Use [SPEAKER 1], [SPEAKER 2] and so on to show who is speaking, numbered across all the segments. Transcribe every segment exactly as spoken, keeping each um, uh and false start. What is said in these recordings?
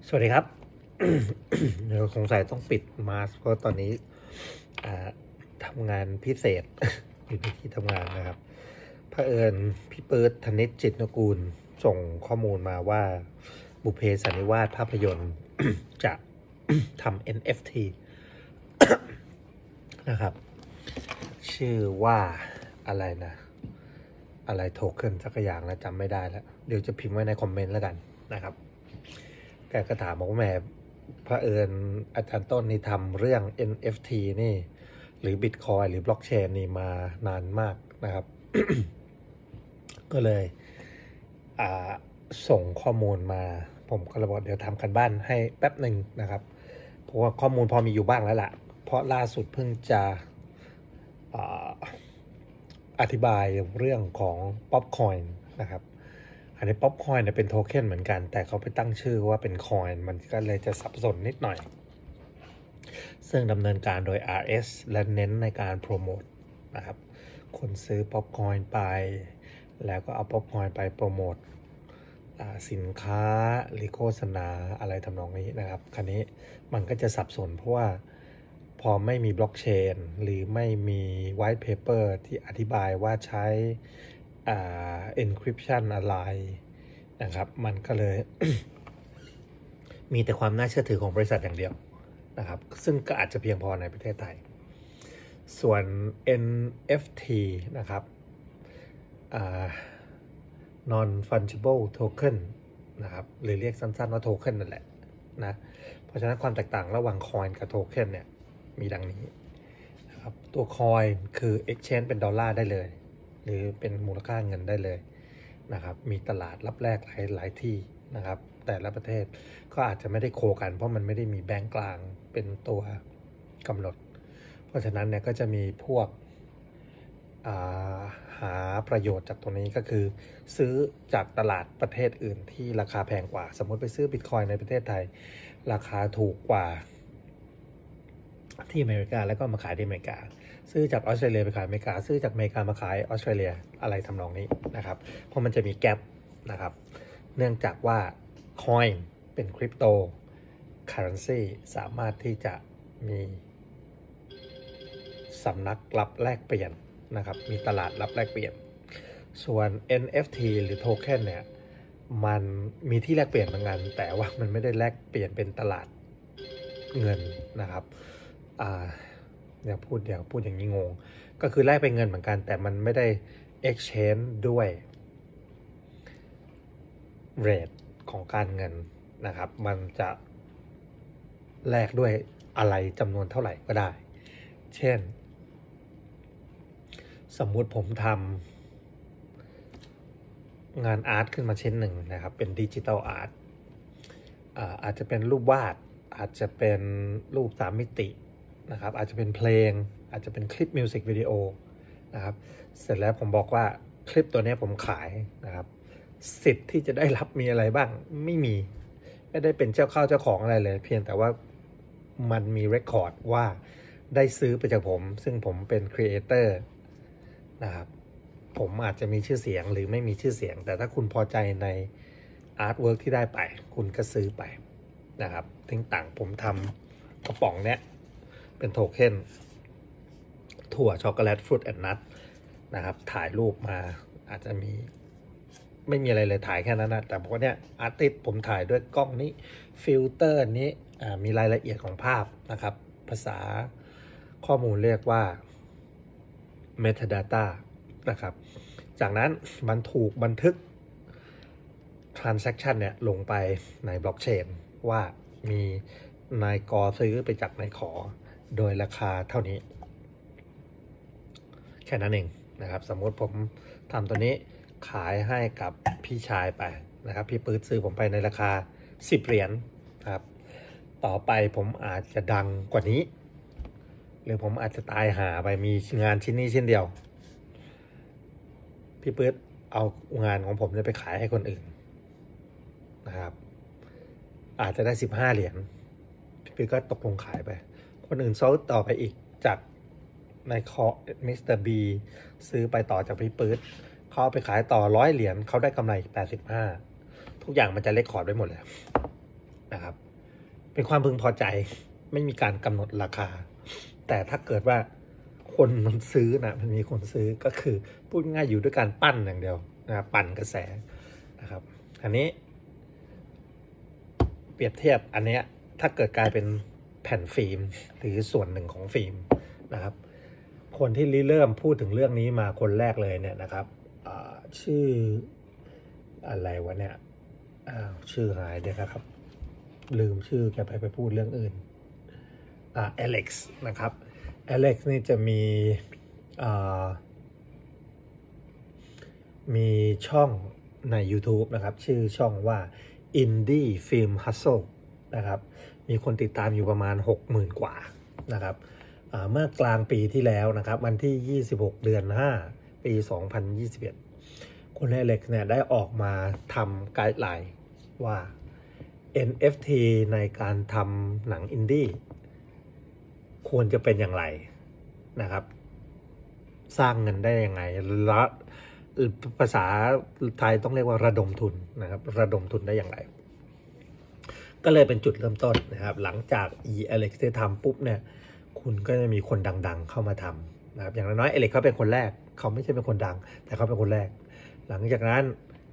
[SPEAKER 1] สวัสดีครับ เดี๋ยวสงสัยต้องปิดมาสเพราะตอนนี้ทำงานพิเศษ อยู่ในที่ทำงานนะครับเผอิญพี่เปิดธนิตจิตนกูลส่งข้อมูลมาว่าบุพเพสันนิวาสภาพยนตร์ จะ ทำ เอ็น เอฟ ที นะครับ ชื่อว่าอะไรนะ อะไรโทเค็นสักอย่างแล้วจำไม่ได้แล้ว เดี๋ยวจะพิมพ์ไว้ในคอมเมนต์แล้วกันนะครับแกก็ถามบอกว่าแม่เผอิญอาจารย์ต้นนี่ทำเรื่อง เอ็น เอฟ ที นี่หรือ Bitcoin หรือบล็อกเชนนี่มานานมากนะครับ ก็เลยส่งข้อมูลมาผมก็เลยบอกเดี๋ยวทำกันบ้านให้แป๊บหนึ่งนะครับเพราะว่าข้อมูลพอมีอยู่บ้างแล้วล่ะเพราะล่าสุดเพิ่งจะอธิบายเรื่องของป๊อปคอยน์นะครับอันนี้ป๊อปคอยน์เนี่ยเป็นโทเค็นเหมือนกันแต่เขาไปตั้งชื่อว่าเป็นคอยน์มันก็เลยจะสับสนนิดหน่อยซึ่งดำเนินการโดย อาร์ เอส และเน้นในการโปรโมทนะครับคนซื้อป๊อปคอยน์ไปแล้วก็เอาป๊อปคอยน์ไปโปรโมทสินค้าหรือโฆษณาอะไรทำนองนี้นะครับคราวนี้มันก็จะสับสนเพราะว่าพอไม่มีบล็อกเชนหรือไม่มีไวท์เพเปอร์ที่อธิบายว่าใช้ encryption อะไรนะครับมันก็เลย มีแต่ความน่าเชื่อถือของบริษัทอย่างเดียวนะครับซึ่งก็อาจจะเพียงพอในประเทศไทยส่วน เอ็น เอฟ ที นะครับ non fungible token นะครับหรือเรียกสั้นๆว่าโทเค็นนั่นแหละนะเพราะฉะนั้นความแตกต่างระหว่างคอยน์กับโทเค็นเนี่ยมีดังนี้นะครับตัวคอยน์คือ exchange เป็นดอลลาร์ได้เลยหรือเป็นมูลค่าเงินได้เลยนะครับมีตลาดรับแลกหลายหลายที่นะครับแต่ละประเทศก็อาจจะไม่ได้โคกันเพราะมันไม่ได้มีแบงก์กลางเป็นตัวกำหนดเพราะฉะนั้นเนี่ยก็จะมีพวกหาประโยชน์จากตรงนี้ก็คือซื้อจากตลาดประเทศอื่นที่ราคาแพงกว่าสมมติไปซื้อ Bitcoin ในประเทศไทยราคาถูกกว่าที่อเมริกาแล้วก็มาขายที่อเมริกาซื้อจากออสเตรเลียไปขายอเมริกาซื้อจากอเมริกามาขายออสเตรเลียอะไรทำนองนี้นะครับเพราะมันจะมีแกปนะครับเนื่องจากว่าคอยน์เป็นคริปโตเคอเรนซีสามารถที่จะมีสำนักรับแลกเปลี่ยนนะครับมีตลาดรับแลกเปลี่ยนส่วน เอ็น เอฟ ที หรือโทเค็นเนี่ยมันมีที่แลกเปลี่ยนเหมือนกันแต่ว่ามันไม่ได้แลกเปลี่ยนเป็นตลาดเงินนะครับอ่าเดี๋ยวพูดเดี๋ยวพูดอย่างนี้งงก็คือแลกเป็นเงินเหมือนกันแต่มันไม่ได้ exchange ด้วย rate ของการเงินนะครับมันจะแลกด้วยอะไรจำนวนเท่าไหร่ก็ได้เช่นสมมุติผมทำงานอาร์ตขึ้นมาชิ้นหนึ่งนะครับเป็นดิจิทัลอาร์ตอาจจะเป็นรูปวาดอาจจะเป็นรูปสามมิตินะครับอาจจะเป็นเพลงอาจจะเป็นคลิปมิวสิกวิดีโอนะครับเสร็จแล้วผมบอกว่าคลิปตัวนี้ผมขายนะครับสิทธิ์ที่จะได้รับมีอะไรบ้างไม่มีไม่ได้เป็นเจ้าเข้าเจ้าของอะไรเลยเพียงแต่ว่ามันมีเรคคอร์ดว่าได้ซื้อไปจากผมซึ่งผมเป็นครีเอเตอร์นะครับผมอาจจะมีชื่อเสียงหรือไม่มีชื่อเสียงแต่ถ้าคุณพอใจในอาร์ตเวิร์กที่ได้ไปคุณก็ซื้อไปนะครับทิ้งต่างผมทำกระป๋องเนี้ยเป็นโทเค็นถั่วช็อกโกแลตฟรุตแอนด์นัทนะครับถ่ายรูปมาอาจจะมีไม่มีอะไรเลยถ่ายแค่นั้นนะแต่พวกเนี้ยอาร์ติสต์ผมถ่ายด้วยกล้องนี้ฟิลเตอร์นี้มีรายละเอียดของภาพนะครับภาษาข้อมูลเรียกว่า metadata นะครับจากนั้นมันถูกบันทึก transaction เนี่ยลงไปในบล็อกเชนว่ามีนายกอซื้อไปจากนายขอโดยราคาเท่านี้แค่นั้นเองนะครับสมมติผมทำตัวนี้ขายให้กับพี่ชายไปนะครับพี่ปื๊ดซื้อผมไปในราคาสิบเหรียญครับต่อไปผมอาจจะดังกว่านี้หรือผมอาจจะตายหาไปมีงานชิ้นนี้ชิ้นเดียวพี่ปื๊ดเอางานของผมจะไปขายให้คนอื่นนะครับอาจจะได้สิบห้าเหรียญพี่ปื๊ดก็ตกลงขายไปคนอื่นซื้อต่อไปอีกจากในคอมิสเตอร์บีซื้อไปต่อจากพี่ปื๊ดเขาไปขายต่อร้อยเหรียญเขาได้กำไรแปดสิบห้าทุกอย่างมันจะเลคคอร์ดไว้หมดเลยนะครับเป็นความพึงพอใจไม่มีการกำหนดราคาแต่ถ้าเกิดว่าคนมันซื้อนะมันมีคนซื้อก็คือพูดง่ายอยู่ด้วยการปั้นอย่างเดียวนะครับปั่นกระแสนะครับอันนี้เปรียบเทียบอันเนี้ยถ้าเกิดกลายเป็นแผ่นฟิล์มหรือส่วนหนึ่งของฟิล์มนะครับคนที่ริเริ่มพูดถึงเรื่องนี้มาคนแรกเลยเนี่ยนะครับชื่ออะไรวะเนี่ยชื่อหายเดี๋ยวนะครับลืมชื่อแกไปไปพูดเรื่องอื่นอ่าอเล็กซ์นะครับอเล็กซ์นี่จะมีอ่ามีช่องใน YouTube นะครับชื่อช่องว่า Indie Film Hustle นะครับมีคนติดตามอยู่ประมาณ หกหมื่น กว่านะครับเมื่อกลางปีที่แล้วนะครับวันที่ยี่สิบหกเดือนห้าปีสองพันยี่สิบเอ็ดคุณอเล็กซ์เนี่ยได้ออกมาทำไกด์ไลน์ว่า เอ็น เอฟ ที ในการทำหนังอินดี้ควรจะเป็นอย่างไรนะครับสร้างเงินได้ยังไงและภาษาไทยต้องเรียกว่าระดมทุนนะครับระดมทุนได้อย่างไรก็เลยเป็นจุดเริ่มต้นนะครับหลังจาก e Alex ได้ทำปุ๊บเนี่ยคุณก็จะมีคนดังๆเข้ามาทำนะครับอย่างน้อย Alex เขาเป็นคนแรกเขาไม่ใช่เป็นคนดังแต่เขาเป็นคนแรกหลังจากนั้น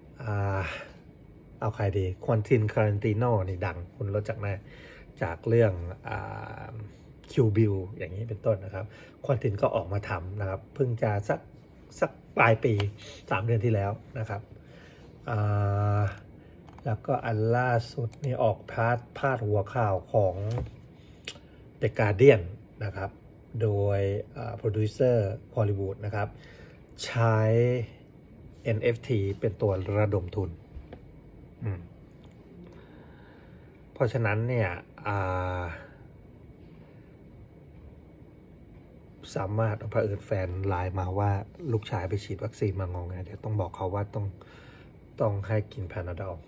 [SPEAKER 1] เอาใครดีควันติน คารันติโนนี่ดังคุณรู้จักแน่จากเรื่องคิวบิลอย่างนี้เป็นต้นนะครับควันตินก็ออกมาทำนะครับเพิ่งจะสักสักปลายปีสามเดือนที่แล้วนะครับแล้วก็อันล่าสุดนี่ออกพาดพาดหัวข่าวของ The Guardian นะครับโดยโปรดิวเซอร์ฮอลลีวูดนะครับใช้ เอ็น เอฟ ที เป็นตัวระดมทุนเพราะฉะนั้นเนี่ยสามารถเผอิญแฟนไลน์มาว่าลูกชายไปฉีดวัคซีนมางงไงเดี๋ยวต้องบอกเขาว่าต้องต้องให้กินแพนนาดอล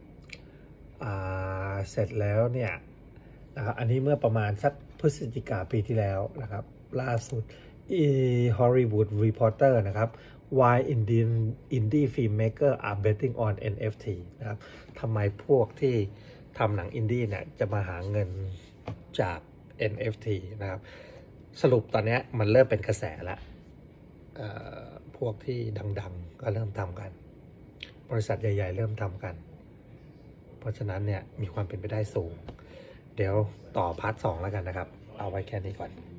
[SPEAKER 1] เสร็จแล้วเนี่ยนะครับอันนี้เมื่อประมาณสักพฤศจิกาปีที่แล้วนะครับล่าสุด Hollywood Reporter นะครับ Why Indian Indie Filmmaker are betting on เอ็น เอฟ ที นะครับทำไมพวกที่ทำหนังอินดี้เนี่ยจะมาหาเงินจาก เอ็น เอฟ ที นะครับสรุปตอนนี้มันเริ่มเป็นกระแสแล้วพวกที่ดังๆก็เริ่มทำกันบริษัทใหญ่ๆเริ่มทำกันเพราะฉะนั้นเนี่ยมีความเป็นไปได้สูงเดี๋ยวต่อพาร์ทสองแล้วกันนะครับเอาไว้แค่นี้ก่อน